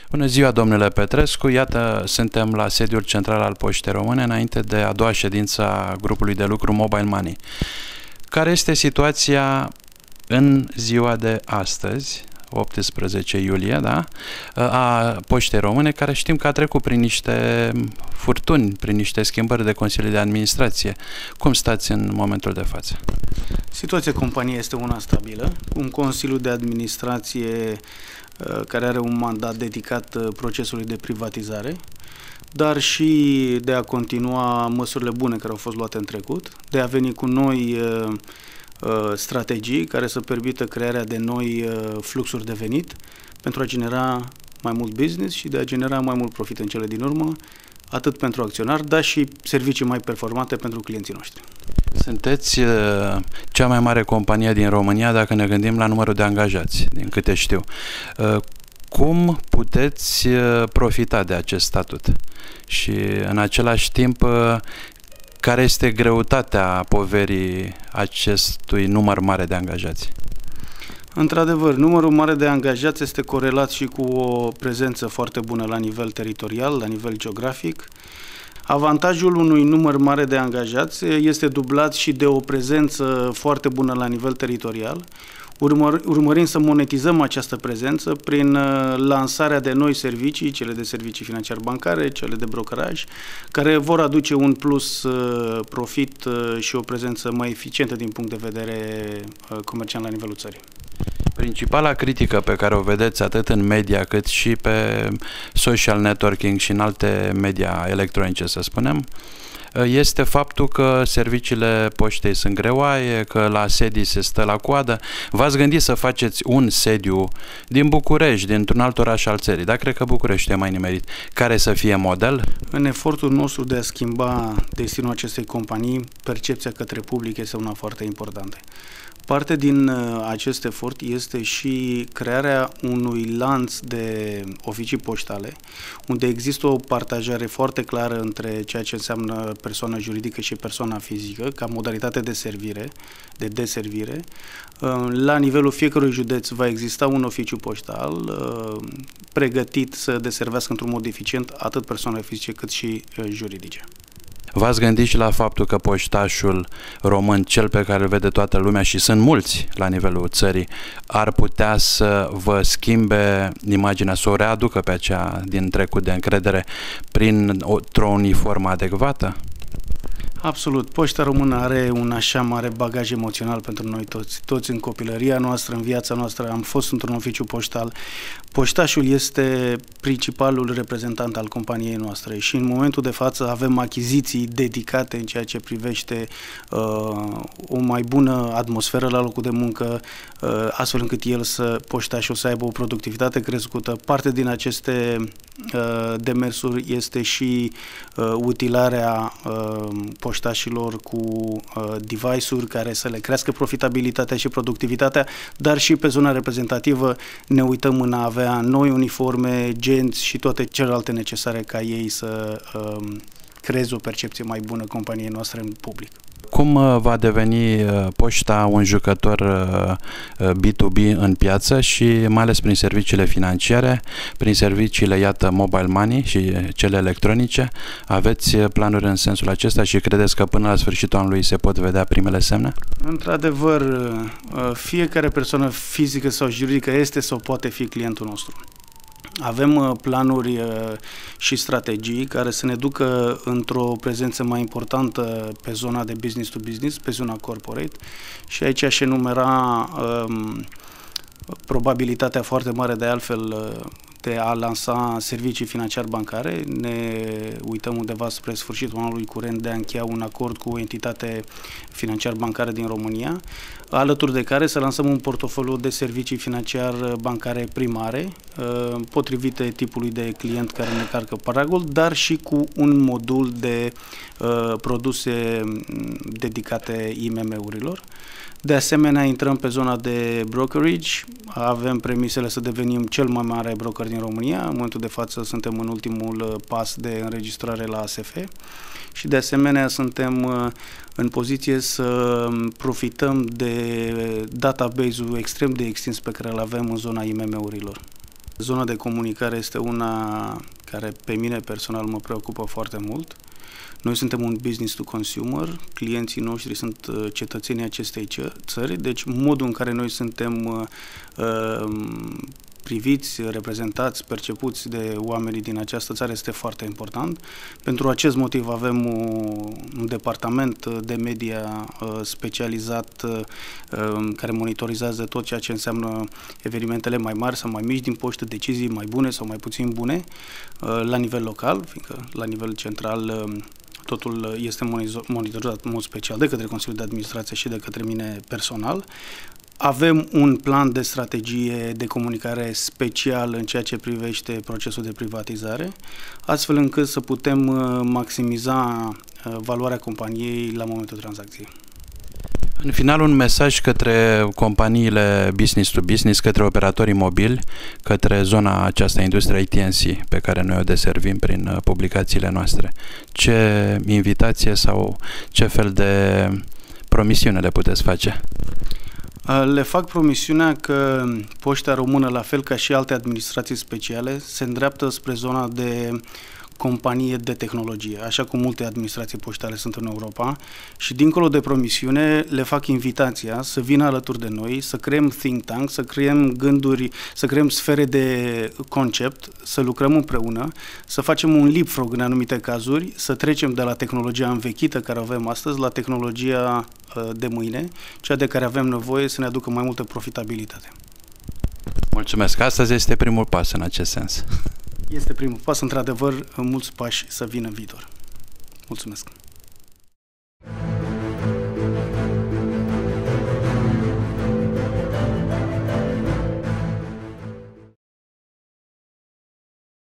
Bună ziua, domnule Petrescu! Iată, suntem la sediul central al Poștei Române, înainte de a doua ședință a grupului de lucru Mobile Money. Care este situația în ziua de astăzi, 18 iulie, da? A Poștei Române, care știm că a trecut prin niște furtuni, prin niște schimbări de consilii de administrație. Cum stați în momentul de față? Situația companiei este una stabilă, un consiliu de administrație care are un mandat dedicat procesului de privatizare, dar și de a continua măsurile bune care au fost luate în trecut, de a veni cu noi strategii care să permită crearea de noi fluxuri de venit pentru a genera mai mult business și de a genera mai mult profit în cele din urmă, atât pentru acționari, dar și servicii mai performante pentru clienții noștri. Sunteți cea mai mare companie din România dacă ne gândim la numărul de angajați, din câte știu. Cum puteți profita de acest statut? Și în același timp, care este greutatea poverii acestui număr mare de angajați? Într-adevăr, numărul mare de angajați este corelat și cu o prezență foarte bună la nivel teritorial, la nivel geografic. Avantajul unui număr mare de angajați este dublat și de o prezență foarte bună la nivel teritorial, urmărind să monetizăm această prezență prin lansarea de noi servicii, cele de servicii financiar-bancare, cele de brokeraj, care vor aduce un plus profit și o prezență mai eficientă din punct de vedere comercial la nivelul țării. Principala critică pe care o vedeți atât în media cât și pe social networking și în alte media electronice, să spunem, este faptul că serviciile poștei sunt greoaie, că la sedii se stă la coadă. V-ați gândit să faceți un sediu din București, dintr-un alt oraș al țării, dar cred că București e mai nimerit, care să fie model? În efortul nostru de a schimba destinul acestei companii, percepția către public este una foarte importantă. Parte din acest efort este și crearea unui lanț de oficii poștale, unde există o partajare foarte clară între ceea ce înseamnă persoana juridică și persoana fizică, ca modalitate de servire, de deservire. La nivelul fiecărui județ va exista un oficiu poștal pregătit să deservească într-un mod eficient atât persoanele fizice cât și juridice. V-ați gândit și la faptul că poștașul român, cel pe care îl vede toată lumea și sunt mulți la nivelul țării, ar putea să vă imaginea, să o readucă pe aceea din trecut de încredere printr-o uniformă adecvată? Absolut. Poșta Română are un așa mare bagaj emoțional pentru noi toți. Toți în copilăria noastră, în viața noastră, am fost într-un oficiu poștal. Poștașul este principalul reprezentant al companiei noastre și în momentul de față avem achiziții dedicate în ceea ce privește o mai bună atmosferă la locul de muncă, astfel încât poștașul să aibă o productivitate crescută. Parte din aceste demersuri este și utilarea poștașilor cu device-uri care să le crească profitabilitatea și productivitatea, dar și pe zona reprezentativă ne uităm în a avea noi uniforme, genți și toate celelalte necesare ca ei să creeze o percepție mai bună companiei noastre în public. Cum va deveni poșta un jucător B2B în piață și mai ales prin serviciile financiare, prin serviciile, iată, mobile money și cele electronice? Aveți planuri în sensul acesta și credeți că până la sfârșitul anului se pot vedea primele semne? Într-adevăr, fiecare persoană fizică sau juridică este sau poate fi clientul nostru. Avem planuri și strategii care să ne ducă într-o prezență mai importantă pe zona de business to business, pe zona corporate și aici aș enumera probabilitatea foarte mare de altfel de a lansa servicii financiar-bancare. Ne uităm undeva spre sfârșitul anului curent de a încheia un acord cu o entitate financiar-bancară din România, alături de care să lansăm un portofoliu de servicii financiar-bancare primare, potrivite tipului de client care ne carcă paragul, dar și cu un modul de produse dedicate IMM-urilor. De asemenea, intrăm pe zona de brokerage, avem premisele să devenim cel mai mare broker din România, în momentul de față suntem în ultimul pas de înregistrare la ASF și de asemenea suntem în poziție să profităm de database-ul extrem de extins pe care îl avem în zona IMM-urilor. Zona de comunicare este una care pe mine personal mă preocupă foarte mult. Noi suntem un business to consumer, clienții noștri sunt cetățenii acestei țări, deci modul în care noi suntem priviți, reprezentați, percepuți de oamenii din această țară este foarte important. Pentru acest motiv avem un departament de media specializat care monitorizează tot ceea ce înseamnă evenimentele mai mari sau mai mici din poștă, decizii mai bune sau mai puțin bune la nivel local, fiindcă la nivel central totul este monitorizat în mod special de către Consiliul de Administrație și de către mine personal. Avem un plan de strategie de comunicare special în ceea ce privește procesul de privatizare, astfel încât să putem maximiza valoarea companiei la momentul tranzacției. În final, un mesaj către companiile business to business, către operatorii mobili, către zona aceasta, industria ITNC, pe care noi o deservim prin publicațiile noastre. Ce invitație sau ce fel de promisiune le puteți face? Le fac promisiunea că Poșta Română, la fel ca și alte administrații speciale, se îndreaptă spre zona de companie de tehnologie, așa cum multe administrații poștale sunt în Europa, și dincolo de promisiune le fac invitația să vină alături de noi, să creăm think tank, să creăm gânduri, să creăm sfere de concept, să lucrăm împreună, să facem un leapfrog în anumite cazuri, să trecem de la tehnologia învechită care avem astăzi la tehnologia de mâine, cea de care avem nevoie să ne aducă mai multă profitabilitate. Mulțumesc! Astăzi este primul pas în acest sens. Este primul pas, într-adevăr, mulți pași să vină în viitor. Mulțumesc!